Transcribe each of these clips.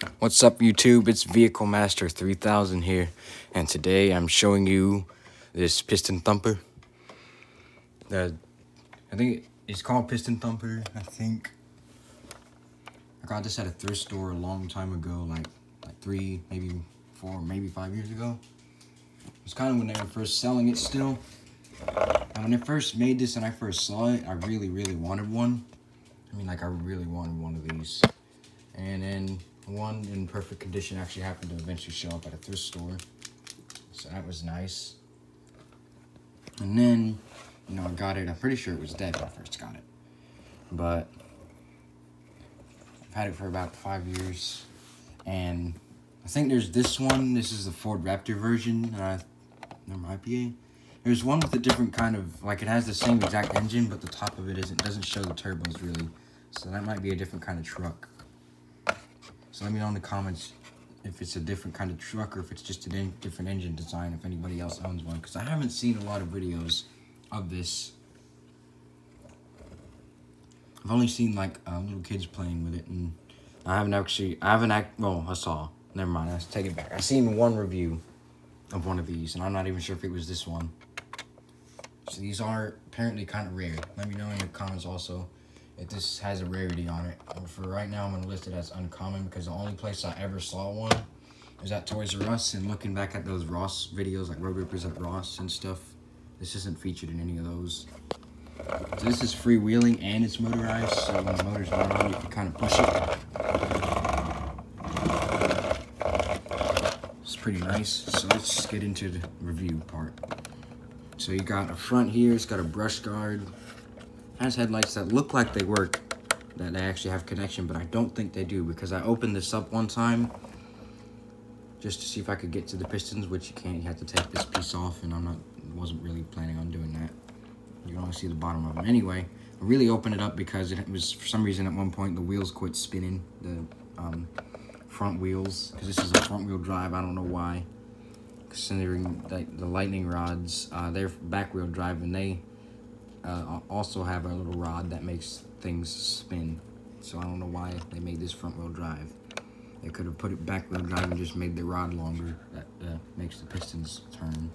What's up, YouTube? It's Vehicle Master 3000 here, and today I'm showing you this piston thumper. I think it's called piston thumper. I think I got this at a thrift store a long time ago, like 3, maybe 4, maybe 5 years ago. It was kind of when they were first selling it still. And when they first made this and I first saw it, I really wanted one. I really wanted one of these. And then one in perfect condition actually happened to eventually show up at a thrift store. So that was nice. And then, I got it. I'm pretty sure it was dead when I first got it. But I've had it for about 5 years. And I think there's this one. This is the Ford Raptor version. There might be. There's one with a different kind of, it has the same exact engine, but the top of it doesn't show the turbos really. So that might be a different kind of truck. So let me know in the comments if it's a different kind of truck or if it's just a different engine design, if anybody else owns one. Because I haven't seen a lot of videos of this. I've only seen, little kids playing with it. And never mind, I take it back. I've seen one review of one of these, and I'm not even sure if it was this one. So these are apparently kind of rare. Let me know in the comments also if this has a rarity on it. For right now, I'm going to list it as uncommon because the only place I ever saw one was at Toys R Us. And looking back at those Ross videos, like Road Rippers at Ross and stuff, this isn't featured in any of those. So this is freewheeling and it's motorized. So when the motor's not on, you can kind of push it. It's pretty nice. So let's just get into the review part. So you got a front here. It's got a brush guard. Has headlights that look like they work, that they actually have connection, but I don't think they do because I opened this up one time just to see if I could get to the pistons, which you can't. You have to take this piece off, and wasn't really planning on doing that. You can only see the bottom of them. Anyway, I really opened it up because it was, for some reason, at one point the wheels quit spinning, the front wheels, because this is a front wheel drive. I don't know why. Considering the lightning rods, they're back wheel drive, and they also have a little rod that makes things spin. So I don't know why they made this front wheel drive. They could have put it back wheel drive and just made the rod longer. That makes the pistons turn.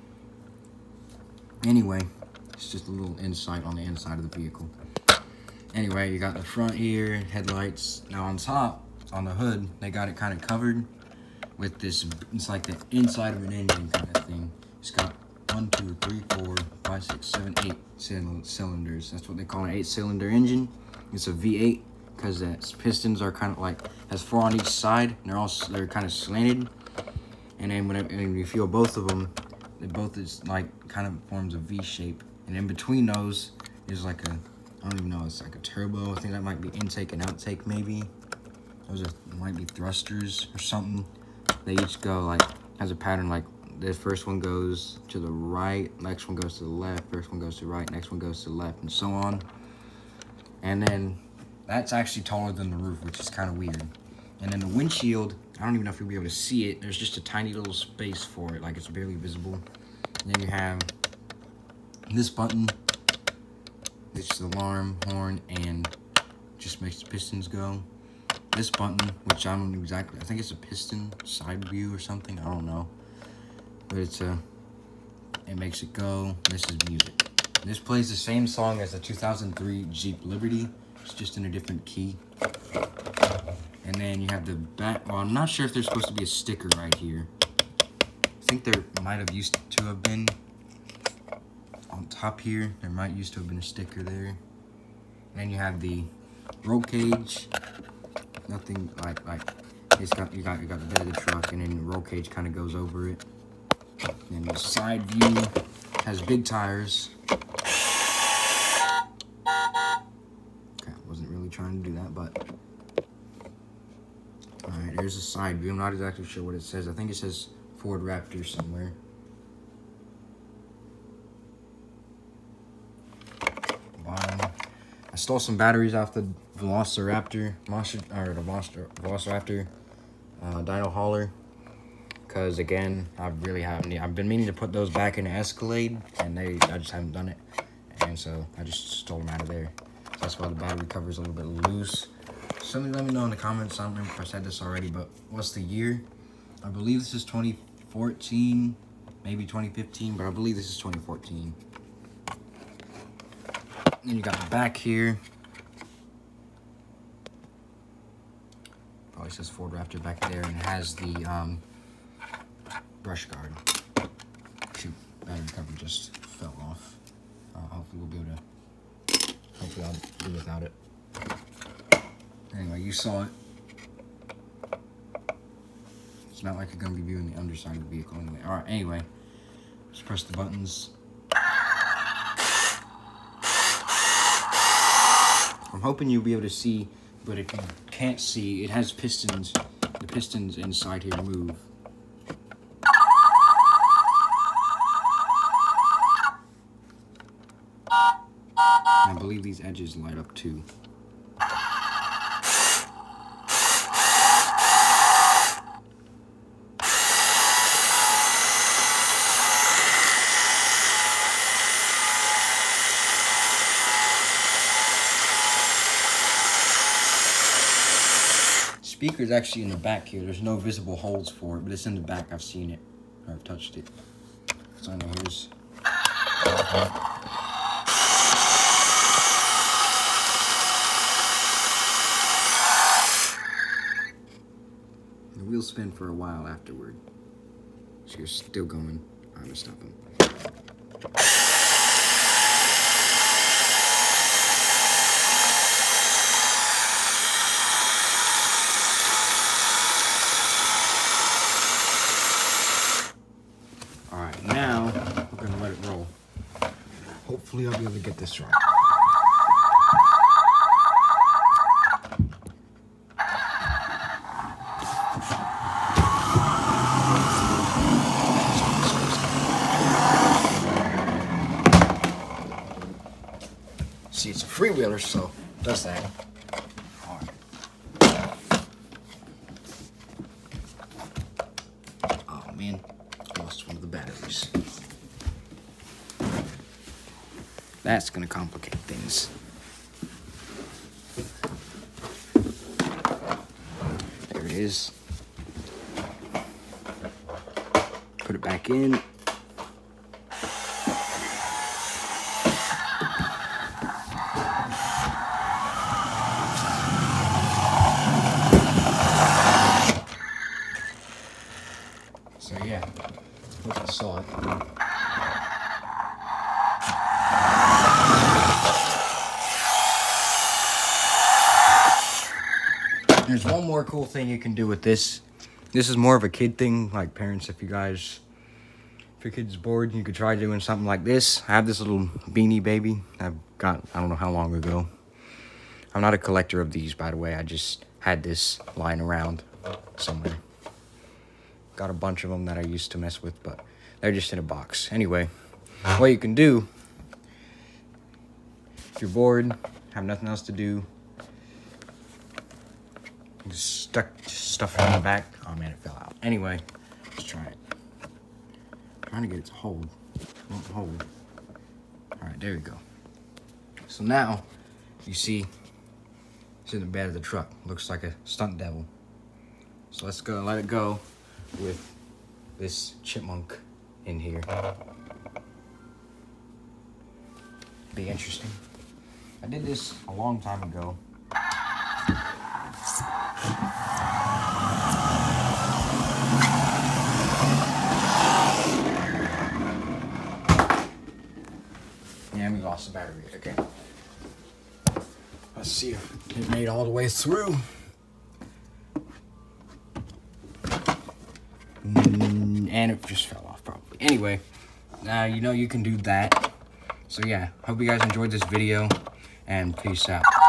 Anyway, it's just a little insight on the inside of the vehicle. Anyway, you got the front here, headlights. Now on top, on the hood, they got it kind of covered with this. It's like the inside of an engine kind of thing. It's got 1, 2, 3, 4, 5, 6, 7, 8 cylinders. That's what they call an 8-cylinder engine. It's a V8 because its pistons are kind of has 4 on each side, and they're kind of slanted. And then when you feel both of them, they both kind of forms a V shape. And in between those is I don't even know, it's like a turbo. I think that might be intake and outtake maybe. Those might be thrusters or something. They each go has a pattern the first one goes to the right, next one goes to the left, first one goes to the right, next one goes to the left, and so on. And then that's actually taller than the roof, which is kind of weird. And then the windshield, I don't even know if you'll be able to see it. There's just a tiny little space for it, it's barely visible. And then you have this button, which is the alarm, horn, and just makes the pistons go. This button, which I think it's a piston side view or something, I don't know. But it makes it go. This is music. This plays the same song as the 2003 Jeep Liberty. It's just in a different key. And then you have the back. Well, I'm not sure if there's supposed to be a sticker right here. I think there might have used to have been on top here. There might used to have been a sticker there. And then you have the roll cage. Nothing you got the bed of the truck, and then the roll cage kind of goes over it. And the side view has big tires. Okay, I wasn't really trying to do that, but alright, there's a side view. I'm not exactly sure what it says. I think it says Ford Raptor somewhere. Bottom. I stole some batteries off the Velociraptor dyno hauler. Because again, I've been meaning to put those back in the Escalade, and I just haven't done it. And so I just stole them out of there. So that's why the battery cover is a little bit loose. So something let me know in the comments. I don't remember if I said this already, but what's the year? I believe this is 2014, maybe 2015, but I believe this is 2014. Then you got the back here. Probably says Ford Raptor back there, and it has the brush guard. Shoot, battery cover just fell off. Hopefully we'll be able to, hopefully I'll do without it. Anyway, you saw it. It's not like you're gonna be viewing the underside of the vehicle anyway. All right, anyway, just press the buttons. I'm hoping you'll be able to see, but if you can't see, it has pistons. The pistons inside here move. And I believe these edges light up too. Speaker's actually in the back here. There's no visible holes for it, but it's in the back. I've seen it. I've touched it. So I know here's. The wheels spin for a while afterward. So you're still going. I'm gonna stop them. Now, we're gonna let it roll. Hopefully I'll be able to get this right. See, it's a freewheeler, so it does that. All right. Oh man. Lost one of the batteries. That's gonna complicate things. There it is. Put it back in. So yeah. Hope you saw it. There's one more cool thing you can do with this. This is more of a kid thing, like parents, if your kid's bored, you could try doing something like this. I have this little beanie baby I've got, I don't know how long ago. I'm not a collector of these, by the way. I just had this lying around somewhere. Got a bunch of them that I used to mess with, but they're just in a box. Anyway, what you can do, if you're bored, have nothing else to do, just stuff it in the back. Oh man, it fell out. Anyway, let's try it. I'm trying to get it to hold. It won't hold. All right, there we go. So now, you see, it's in the bed of the truck. Looks like a stunt devil. So let's go and let it go with this chipmunk in here. Be interesting. I did this a long time ago. Yeah, we lost the battery again. Let's see if it made all the way through. And it just fell off probably. Anyway, now you know you can do that. So yeah, hope you guys enjoyed this video, and peace out.